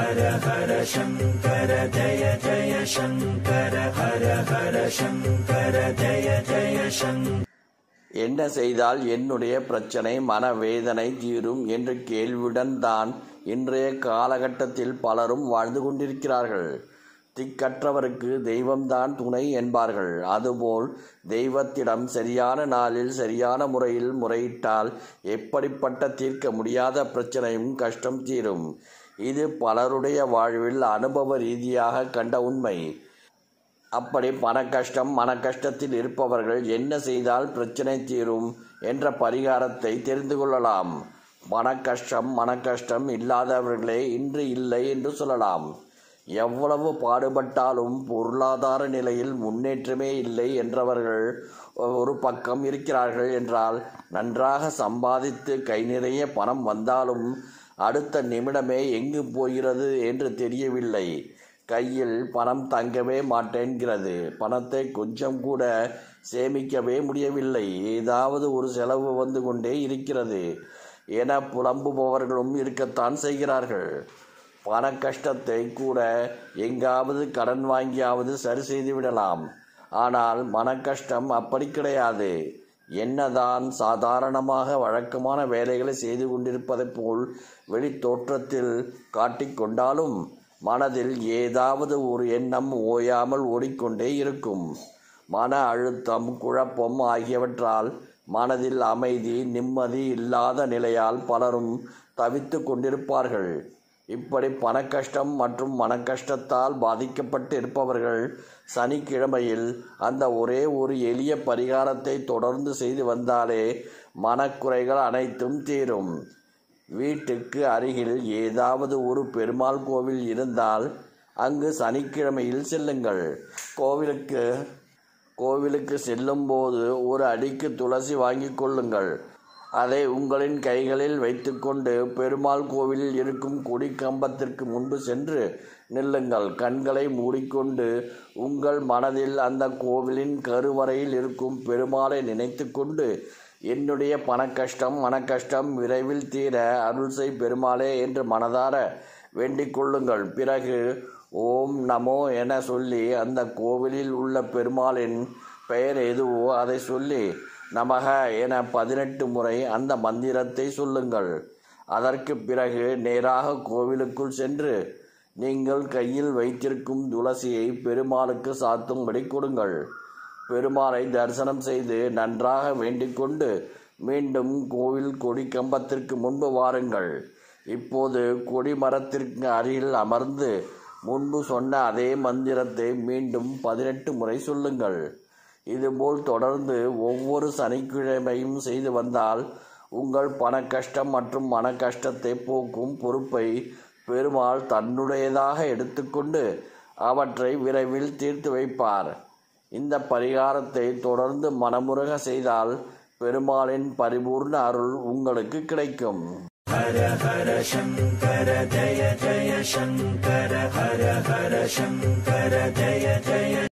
ஹர ஹர சங்கர ஜய ஜய சங்கர ஹர ஹர சங்கர ஜய ஜய சங்கர. என்ன செய்தால் என்னுடைய பிரச்சனை மனவேதனை தீரும் என்ற கேள்வியுடன் தான் இன்றைய காலகட்டத்தில் பலரும் வாழ்ந்து கொண்டிருக்கிறார்கள். திக்கற்றவருக்கு தெய்வம்தான் துணை என்பார்கள். அதுபோல் தெய்வத்திடம் சரியான நாளில் சரியான முறையில் முறையிட்டால் எப்படிப்பட்ட தீர்க்க முடியாத பிரச்சனையும் கஷ்டம் தீரும். இது பலருடைய வாழ்வில் அனுபவ ரீதியாக கண்ட உண்மை. அப்படி மனக்கஷ்டத்தில் இருப்பவர்கள் என்ன செய்தால் பிரச்சனை தீரும் என்ற பரிகாரத்தை தெரிந்து கொள்ளலாம். மனக்கஷ்டம் இல்லாதவர்களே இன்று இல்லை என்று சொல்லலாம். எவ்வளவு பாடுபட்டாலும் பொருளாதார நிலையில் முன்னேற்றமே இல்லை என்றவர்கள் ஒரு பக்கம் இருக்கிறார்கள் என்றால், நன்றாக சம்பாதித்து கை நிறைய பணம் வந்தாலும் அடுத்த நிமிடமே எங்கு போகிறது என்று தெரியவில்லை. கையில் பணம் தங்கவே மாட்டேன்கிறது. பணத்தை கொஞ்சம் கூட சேமிக்கவே முடியவில்லை. ஏதாவது ஒரு செலவு வந்து கொண்டே இருக்கிறது என புலம்புபவர்களும் இருக்கத்தான் செய்கிறார்கள். பண கஷ்டத்தை கூட எங்காவது கடன் வாங்கியாவது சரி செய்து விடலாம். ஆனால் மனக்கஷ்டம் அப்படி கிடையாது. என்னதான் சாதாரணமாக வழக்கமான வேலைகளை செய்து கொண்டிருப்பதைப் போல் வெளி தோற்றத்தில் காட்டிக்கொண்டாலும் மனதில் ஏதாவது ஒரு எண்ணம் ஓயாமல் ஓடிக்கொண்டே இருக்கும். மன அழுத்தம், குழப்பம் ஆகியவற்றால் மனதில் அமைதி, நிம்மதி இல்லாத நிலையால் பலரும் தவித்து கொண்டிருப்பார்கள். இப்படி பணக்கஷ்டம் மற்றும் மனக்கஷ்டத்தால் பாதிக்கப்பட்டு இருப்பவர்கள் சனிக்கிழமையில் அந்த ஒரே ஒரு எளிய பரிகாரத்தை தொடர்ந்து செய்து வந்தாலே மனக்குறைகள் அனைத்தும் தீரும். வீட்டுக்கு அருகில் ஏதாவது ஒரு பெருமாள் கோவில் இருந்தால் அங்கு சனிக்கிழமையில் செல்லுங்கள். கோவிலுக்கு செல்லும் போது ஒரு அடிக்கு துளசி வாங்கி கொள்ளுங்கள். அதை உங்களின் கைகளில் வைத்துக்கொண்டு பெருமாள் கோவிலில் இருக்கும் கொடி கம்பத்திற்கு முன்பு சென்று நில்லுங்கள். கண்களை மூடிக்கொண்டு உங்கள் மனதில் அந்த கோவிலின் கருவறையில் இருக்கும் பெருமாளை நினைத்து கொண்டு, என்னுடைய மனக்கஷ்டம் விரைவில் தீர அருள் செய் பெருமாளே என்று மனதார வேண்டிக் கொள்ளுங்கள். பிறகு ஓம் நமோ என சொல்லி அந்த கோவிலில் உள்ள பெருமாளின் பெயர் எதுவோ அதை சொல்லி நமக என 18 முறை அந்த மந்திரத்தை சொல்லுங்கள். அதற்கு பிறகு நேராக கோவிலுக்குள் சென்று நீங்கள் கையில் வைத்திருக்கும் துளசியை பெருமாளுக்கு சாத்தும்படி கொடுங்கள். பெருமாளை தரிசனம் செய்து நன்றாக வேண்டிக் கொண்டு மீண்டும் கோவில் கொடி கம்பத்திற்கு முன்பு வாருங்கள். இப்போது கொடி மரத்திற்கு அருகில் அமர்ந்து முன்பு சொன்ன அதே மந்திரத்தை மீண்டும் 18 முறை சொல்லுங்கள். இதுபோல் தொடர்ந்து ஒவ்வொரு சனிக்கிழமையும் செய்து வந்தால் உங்கள் பணக்கஷ்டம் மற்றும் மனக்கஷ்டத்தை போக்கும் பொறுப்பை பெருமாள் தன்னுடையதாக எடுத்துக்கொண்டு அவற்றை விரைவில் தீர்த்து வைப்பார். இந்த பரிகாரத்தை தொடர்ந்து மனமுருக செய்தால் பெருமாளின் பரிபூர்ண அருள் உங்களுக்கு கிடைக்கும். ஹர ஹர சங்கர ஜய ஜய சங்கர ஹர ஹர சங்கர ஜய ஜய